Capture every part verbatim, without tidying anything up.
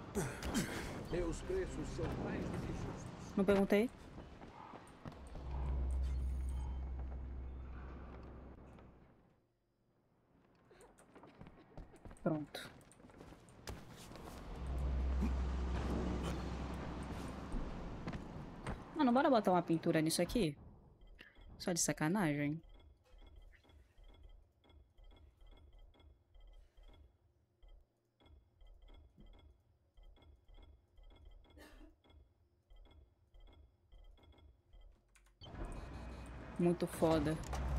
Meus preços são mais do que justos. Não perguntei. Pronto. Mano, bora botar uma pintura nisso aqui? Só de sacanagem. Muito foda.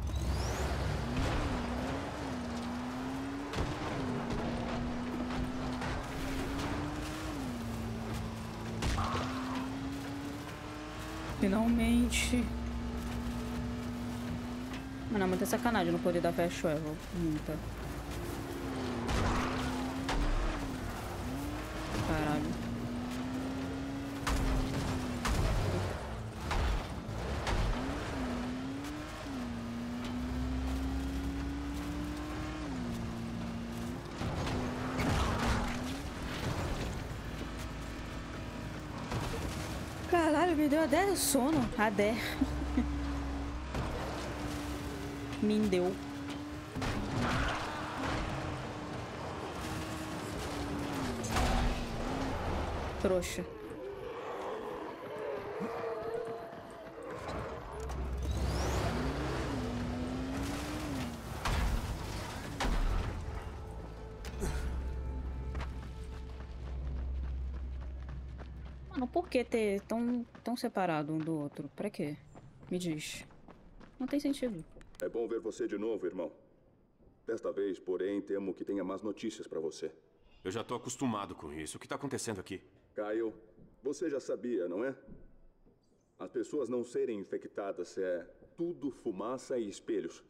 Finalmente. Mano, é muita sacanagem no poder da Fast Travel. Muita. Caralho. Caralho, me deu até sono. Até. Me deu. Trouxa. Mano, por que ter tão, tão separado um do outro? Pra quê? Me diz. Não tem sentido. É bom ver você de novo, irmão. Desta vez, porém, temo que tenha más notícias pra você. Eu já tô acostumado com isso. O que tá acontecendo aqui? Kyle, você já sabia, não é? As pessoas não serem infectadas é tudo fumaça e espelhos.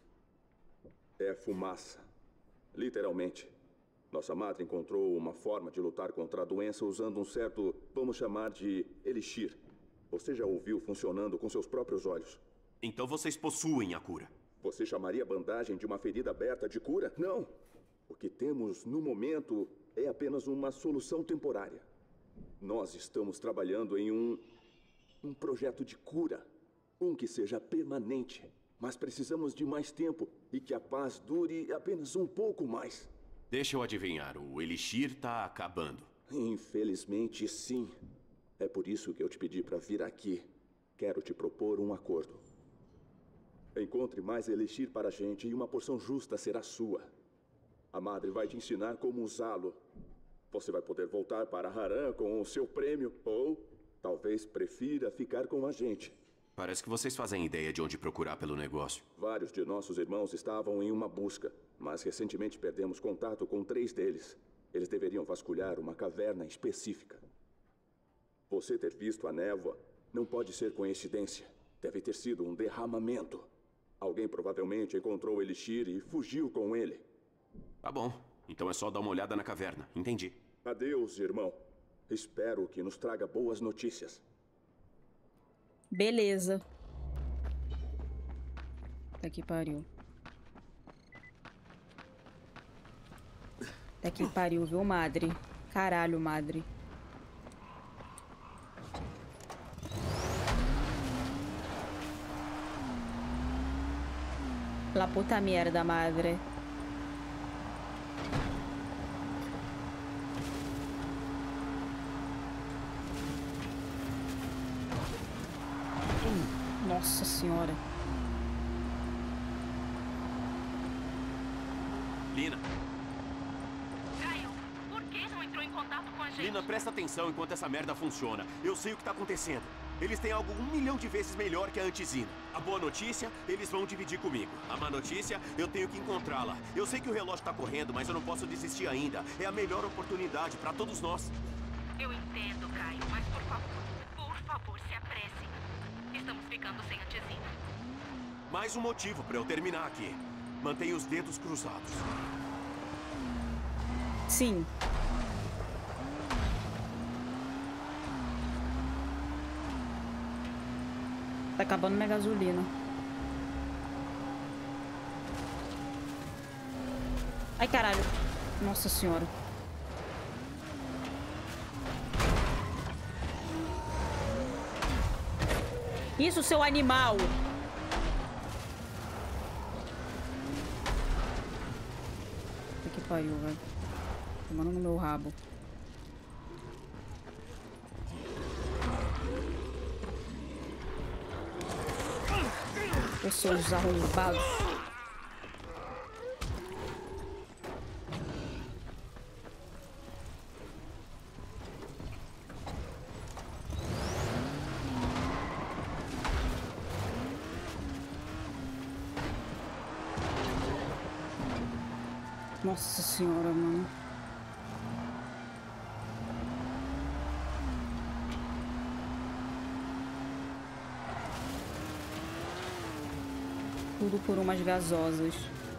É fumaça. Literalmente. Nossa madre encontrou uma forma de lutar contra a doença usando um certo, vamos chamar de elixir. Você já ouviu funcionando com seus próprios olhos. Então vocês possuem a cura. Você chamaria a bandagem de uma ferida aberta de cura? Não. O que temos no momento é apenas uma solução temporária. Nós estamos trabalhando em um, um projeto de cura. Um que seja permanente. Mas precisamos de mais tempo e que a paz dure apenas um pouco mais. Deixa eu adivinhar, o Elixir tá acabando. Infelizmente, sim. É por isso que eu te pedi para vir aqui. Quero te propor um acordo. Encontre mais Elixir para a gente e uma porção justa será sua. A Madre vai te ensinar como usá-lo. Você vai poder voltar para Haran com o seu prêmio, ou talvez prefira ficar com a gente. Parece que vocês fazem ideia de onde procurar pelo negócio. Vários de nossos irmãos estavam em uma busca, mas recentemente perdemos contato com três deles. Eles deveriam vasculhar uma caverna específica. Você ter visto a névoa não pode ser coincidência. Deve ter sido um derramamento. Alguém provavelmente encontrou o Elixir e fugiu com ele. Tá bom. Então é só dar uma olhada na caverna. Entendi. Adeus, irmão. Espero que nos traga boas notícias. Beleza. Tá que pariu. Tá que pariu, viu, madre? Caralho, madre. La puta merda, madre. Hum, nossa senhora. Lina. Caio, por que não entrou em contato com a gente? Lina, presta atenção enquanto essa merda funciona. Eu sei o que tá acontecendo. Eles têm algo um milhão de vezes melhor que a antizina. A boa notícia, eles vão dividir comigo. A má notícia, eu tenho que encontrá-la. Eu sei que o relógio tá correndo, mas eu não posso desistir ainda. É a melhor oportunidade pra todos nós. Eu entendo, Caio, mas por favor, por favor, se apresse. Estamos ficando sem antizina. Mais um motivo pra eu terminar aqui. Mantenha os dedos cruzados. Sim. Tá acabando minha gasolina. Ai, caralho. Nossa senhora. Isso, seu animal! Puta que pariu, velho. Tomando no meu rabo. Pessoas arrombados. Nossa senhora, mano. Tudo por umas gasosas.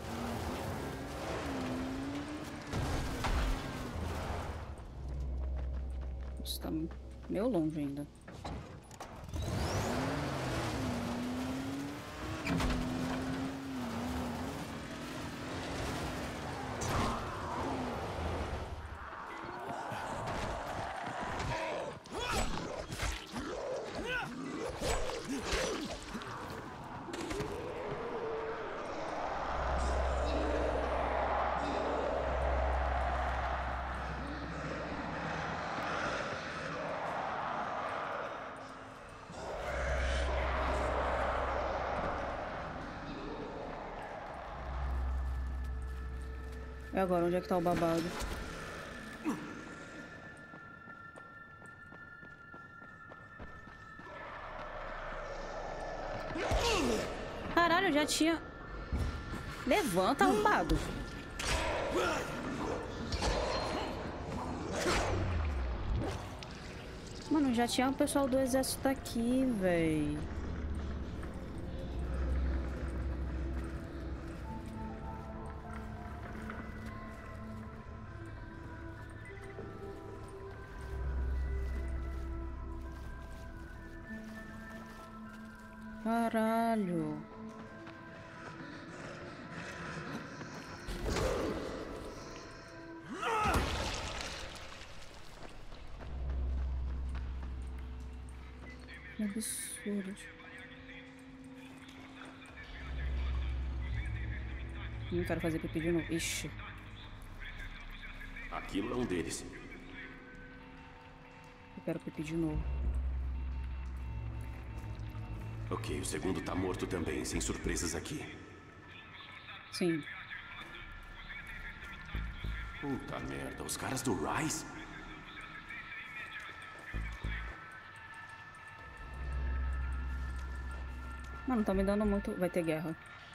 Isso tá meio longe ainda. E agora, onde é que tá o babado? Caralho, eu já tinha... Levanta, arrombado. Mano, já tinha o pessoal do exército aqui, véi. Caralho. Que absurdo. Não quero fazer pipi de novo. Ixi. Aquilo é um deles. Eu quero pipi de novo. Ok, o segundo tá morto também, sem surpresas aqui. Sim. Puta merda, os caras do Rise? Mano, tá me dando muito... Vai ter guerra.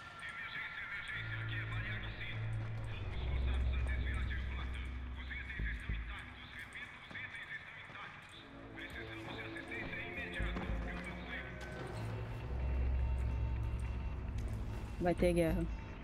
Vai ter guerra.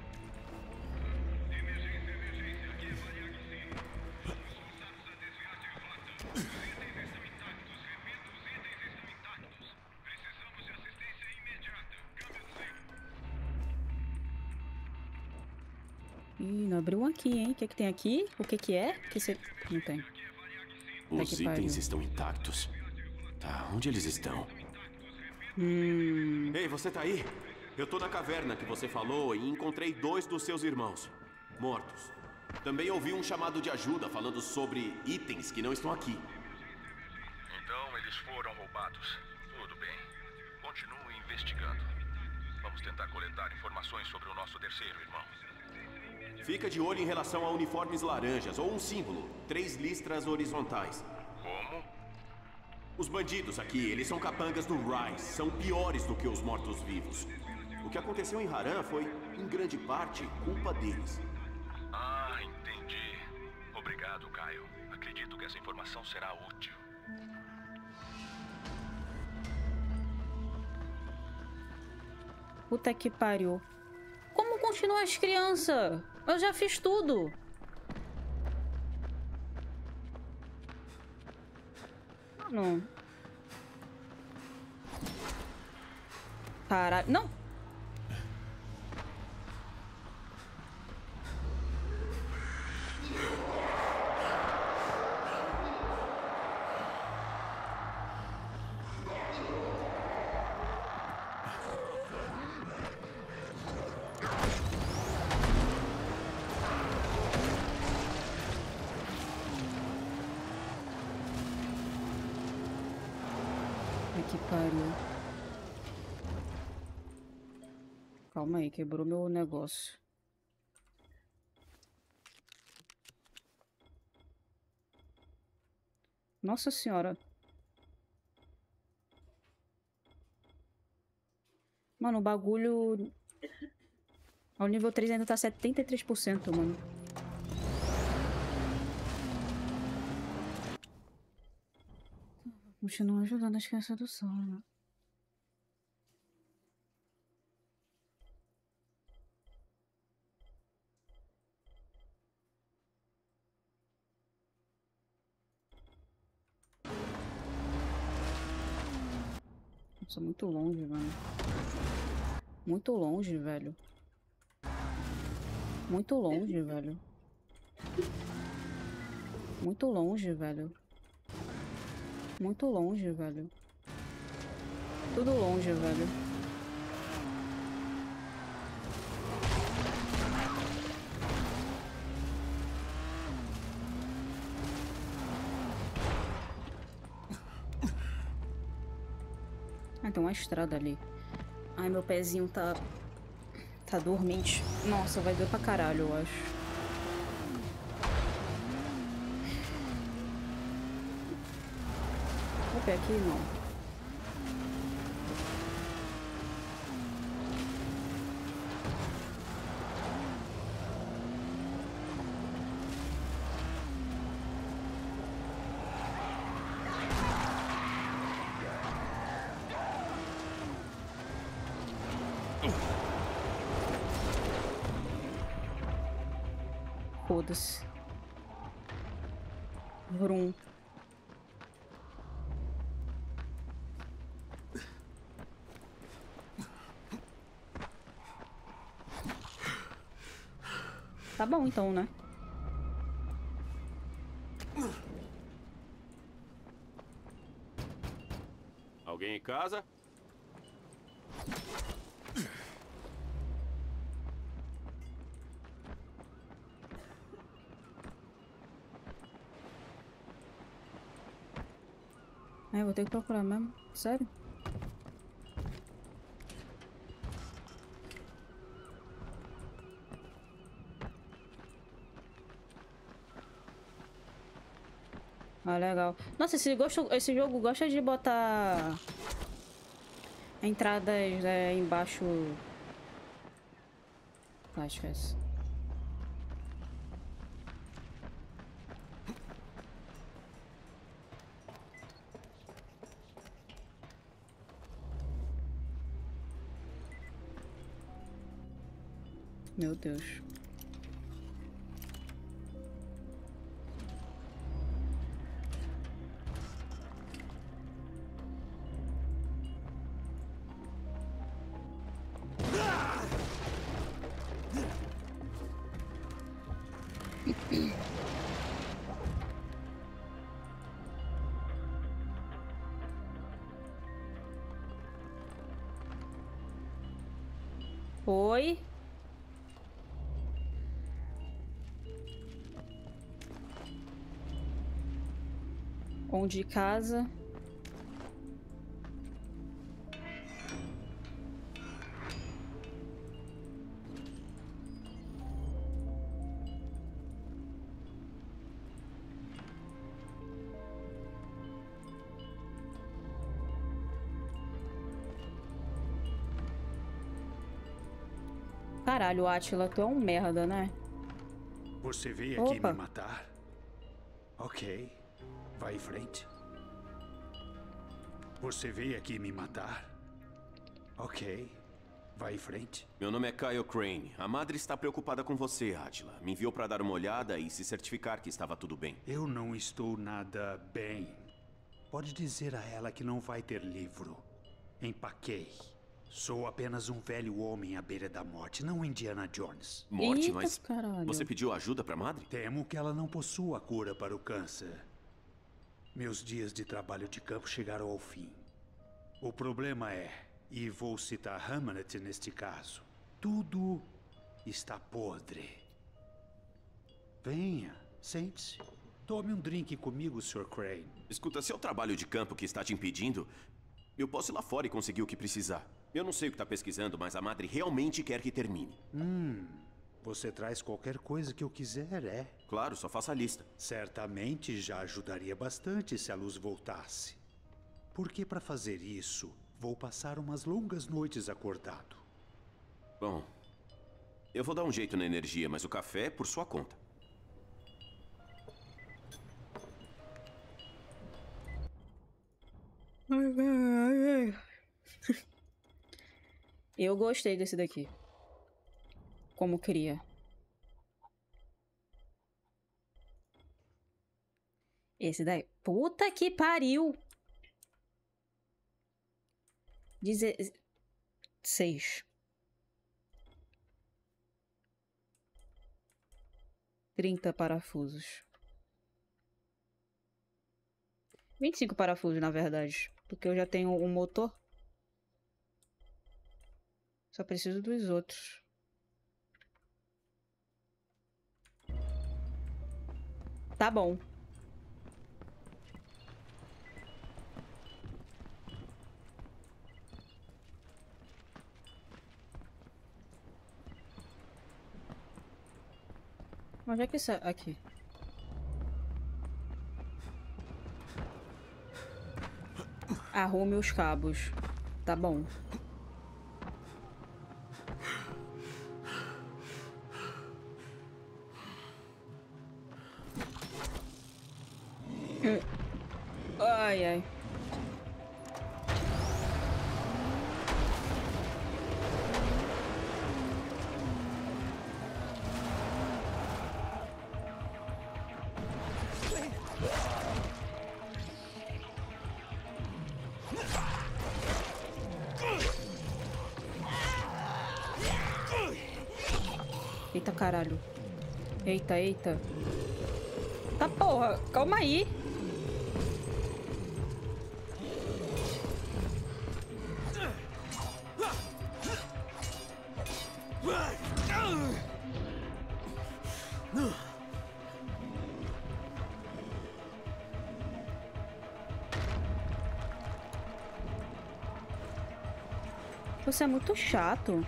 Ih, não abriu um aqui, hein? O que que tem aqui? O que que é? Que você... Não tem. Os itens estão intactos. Tá, onde eles estão? Hum... Ei, você tá aí? Eu tô na caverna que você falou e encontrei dois dos seus irmãos mortos. Também ouvi um chamado de ajuda falando sobre itens que não estão aqui. Então eles foram roubados. Tudo bem. Continue investigando. Vamos tentar coletar informações sobre o nosso terceiro irmão. Fica de olho em relação a uniformes laranjas ou um símbolo, três listras horizontais. Como? Os bandidos aqui, eles são capangas do Rise, são piores do que os mortos-vivos. O que aconteceu em Haran foi, em grande parte, culpa deles. Ah, entendi. Obrigado, Kyle. Acredito que essa informação será útil. Puta que pariu. Como continuar as crianças? Eu já fiz tudo. Mano. Caralho. Não. que pariu. Calma aí, quebrou meu negócio. Nossa senhora. Mano, o bagulho... Ao nível três ainda tá setenta e três por cento, mano. Continua ajudando as crianças do sono. Nossa, muito longe, mano. Muito longe, velho. Muito longe, velho. Muito longe, velho. Muito longe, velho. Tudo longe, velho. Ah, tem uma estrada ali. Ai, meu pezinho tá... Tá dormente. Nossa, vai doer pra caralho, eu acho. O pé aqui, não. Foda-se. Vrum. Tá bom então, né? Alguém em casa? É, vou ter que procurar mesmo. Sério? Ah, legal. Nossa, esse, gosto, esse jogo gosta de botar entradas é, embaixo. Acho que é isso. Meu Deus. Oi? Onde casa? Caralho, Átila, tu é um merda, né? Você veio aqui Opa. me matar? Ok. Vai em frente. Você veio aqui me matar? Ok. Vai em frente. Meu nome é Kyle Crane. A madre está preocupada com você, Átila. Me enviou para dar uma olhada e se certificar que estava tudo bem. Eu não estou nada bem. Pode dizer a ela que não vai ter livro. Empaquei. Sou apenas um velho homem à beira da morte, não Indiana Jones. Morte, Eita, mas caralho. você pediu ajuda para a madre? Temo que ela não possua a cura para o câncer. Meus dias de trabalho de campo chegaram ao fim. O problema é, e vou citar Hamlet neste caso, tudo está podre. Venha, sente-se. Tome um drink comigo, senhor Crane. Escuta, se é o trabalho de campo que está te impedindo, Eu posso ir lá fora e conseguir o que precisar. Eu não sei o que tá pesquisando, mas a Madre realmente quer que termine. Hum, você traz qualquer coisa que eu quiser, é? Claro, só faça a lista. Certamente já ajudaria bastante se a luz voltasse. Porque para fazer isso, vou passar umas longas noites acordado. Bom, eu vou dar um jeito na energia, mas o café é por sua conta. Eu gostei desse daqui. Como cria. Esse daí. Puta que pariu! Dezesseis. Trinta parafusos. Vinte e cinco parafusos, na verdade. Porque eu já tenho um motor. Só preciso dos outros. Tá bom. Onde é que isso é? Aqui. Arrume os cabos. Tá bom. Ai, ai. Eita, caralho. Eita, eita. Tá porra, calma aí. Você é muito chato.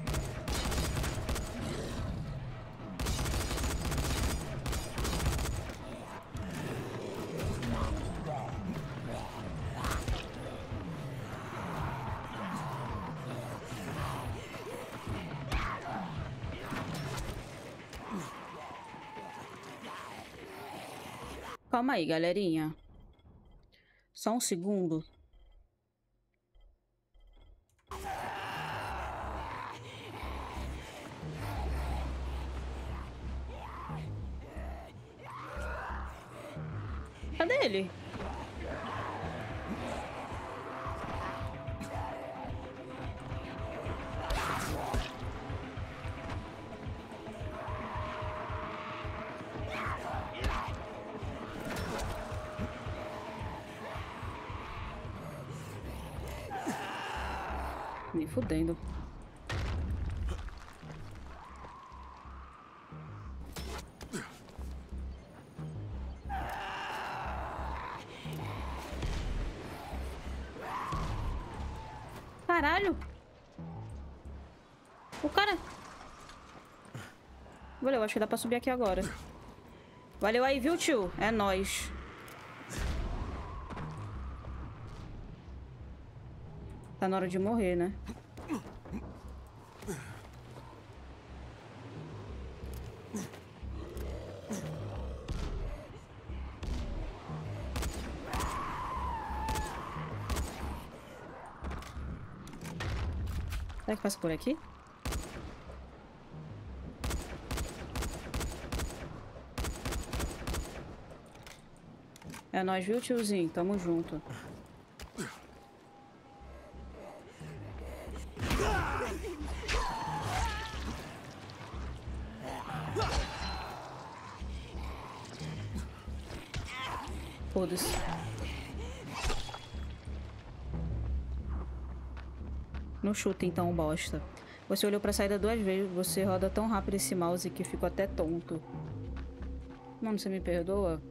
Calma aí, galerinha. Só um segundo. Cadê ele? Me fudendo. Caralho! O cara... Valeu, acho que dá pra subir aqui agora. Valeu aí, viu, tio? É nóis. Tá na hora de morrer, né? Será que passa por aqui? É nóis, viu, tiozinho? Tamo junto. Foda-se. Não chuta então, bosta. Você olhou pra saída duas vezes. Você roda tão rápido esse mouse que ficou até tonto. Mano, você me perdoa?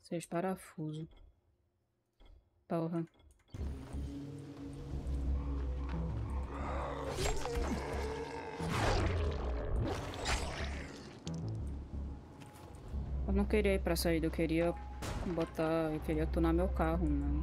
Seis parafusos. Porra. Eu não queria ir pra saída, eu queria botar... Eu queria tunar meu carro, né?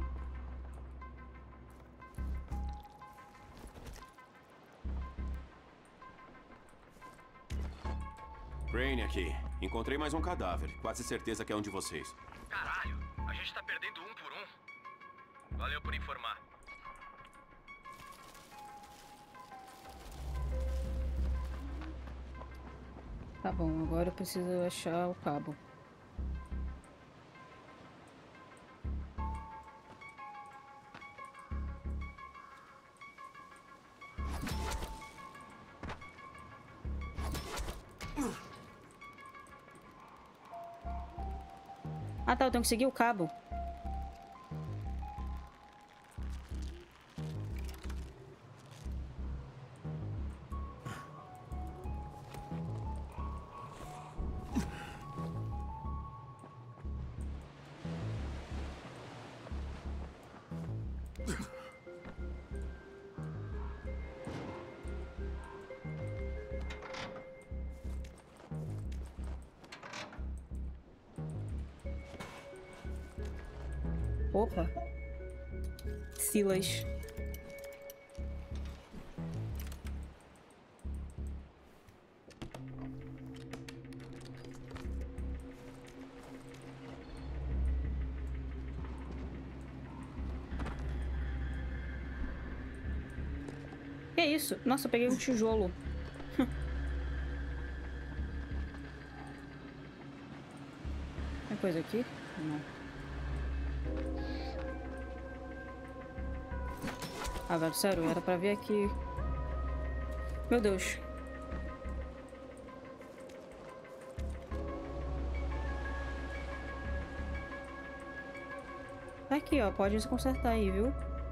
Crane aqui. Encontrei mais um cadáver. Quase certeza que é um de vocês. Caralho, a gente tá perdendo um por um. Valeu por informar. Tá bom, agora eu preciso achar o cabo. Ah tá, eu tenho que seguir o cabo. Opa. Silas. Que isso? Nossa, eu peguei um tijolo. Tem coisa aqui? Não. Ah, velho, sério, era pra vir aqui. Meu Deus. Tá aqui, ó. Pode se consertar aí, viu?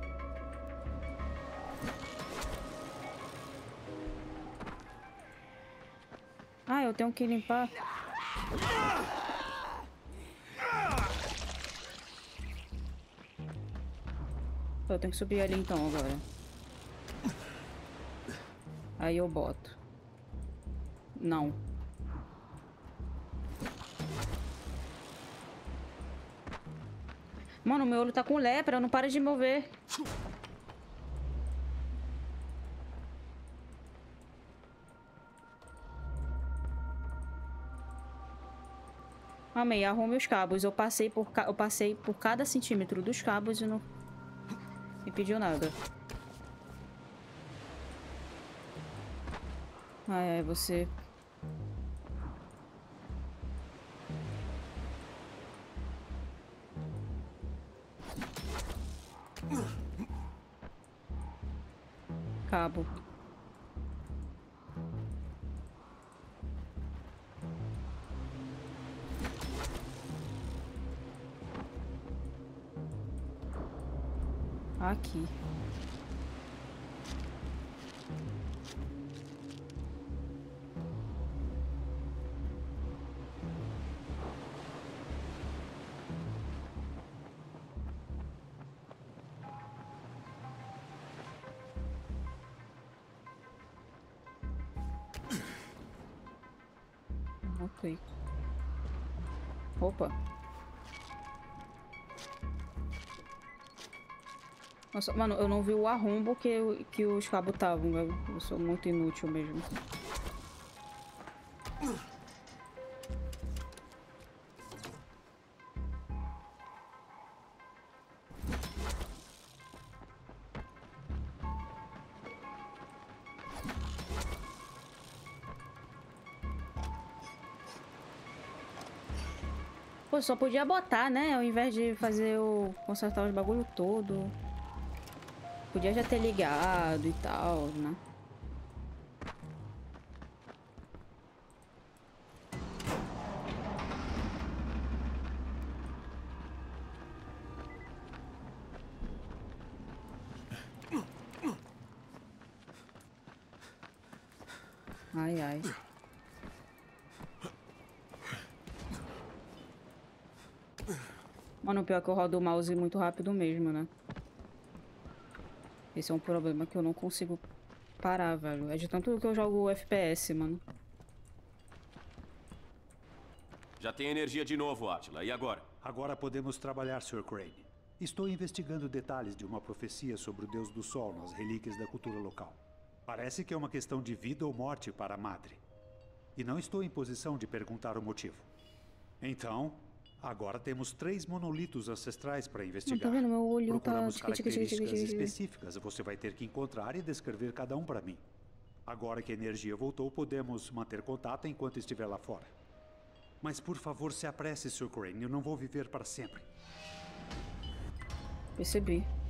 Ah, eu tenho que limpar. Eu tenho que subir ali então agora. Aí eu boto. Não. Mano, meu olho tá com lepra, não para de mover. Amei, arrume os cabos. Eu passei por, ca... eu passei por cada centímetro dos cabos e não me pediu nada. Ai, ai, você... Cabo. Aqui. Ok. Opa. Nossa, mano, eu não vi o arrombo que, que os cabos estavam. Eu, eu sou muito inútil mesmo. Pô, só podia botar, né? Ao invés de fazer o... consertar os bagulho todo. Podia já ter ligado e tal, né? Ai, ai. Mano, o pior é que eu rodo o mouse muito rápido mesmo, né? Esse é um problema que eu não consigo parar, velho. É de tanto que eu jogo F P S, mano. Já tem energia de novo, Átila. E agora? Agora podemos trabalhar, senhor Crane. Estou investigando detalhes de uma profecia sobre o Deus do Sol nas relíquias da cultura local. Parece que é uma questão de vida ou morte para a Madre. E não estou em posição de perguntar o motivo. Então, agora temos três monolitos ancestrais para investigar. Não, tá vendo? Meu olho Procuramos tá... tica, tica, tica, tica, características tica. específicas. Você vai ter que encontrar e descrever cada um para mim. Agora que a energia voltou, podemos manter contato enquanto estiver lá fora. Mas, por favor, se apresse, senhor Crane. Eu não vou viver para sempre. Percebi.